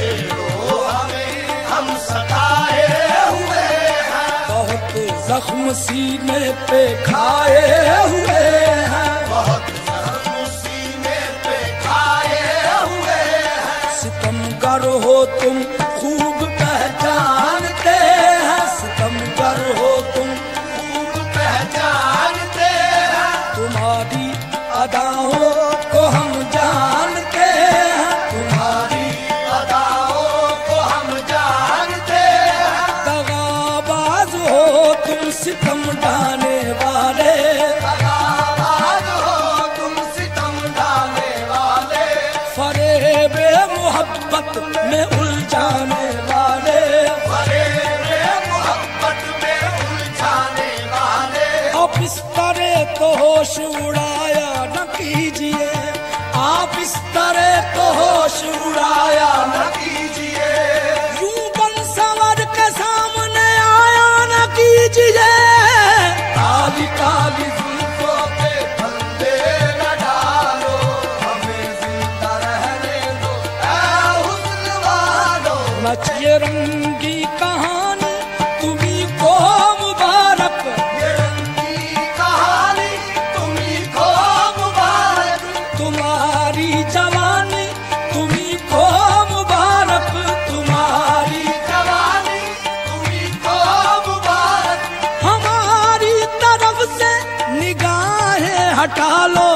हम सताए हुए हैं, बहुत जख्म सीने पे खाए हुए हैं, बहुत जख्म सीने पे खाए हुए हैं। सितमगर हो तुम खूब पहचानते हैं, सितमगर हो तुम खूब पहचानते हैं, तुम्हारी अदाओं को हम जानते हैं, तुम्हारी अदाओं को हम जानते हैं। दगाबाज हो तुम सितम ढाने वाले, दगाबाज हो तुम सितम ढाने वाले, फरेबे मोहब्बत में उलझाने वाले, फरेबे मोहब्बत में उलझाने वाले। आप इस तरह तो होश उड़ाया न कीजिए, आप इस तरह तो होश उड़ाया न न कीजिए, यूं बन संवर के सामने आया न कीजिए, काली काली जुल्फों पे फंदे न डालो, हमें जिंदा रहने दो ऐ हुस्न वालो। मचिए रंगी कहानी तुम्ही को मुबारक, ये रंगी कहानी तुम्ही को मुबारक, तुम्हारी जवानी तुम्ही को मुबारक, तुम्हारी जवानी तुम्ही को मुबारक। हमारी तरफ से निगाहें हटा लो,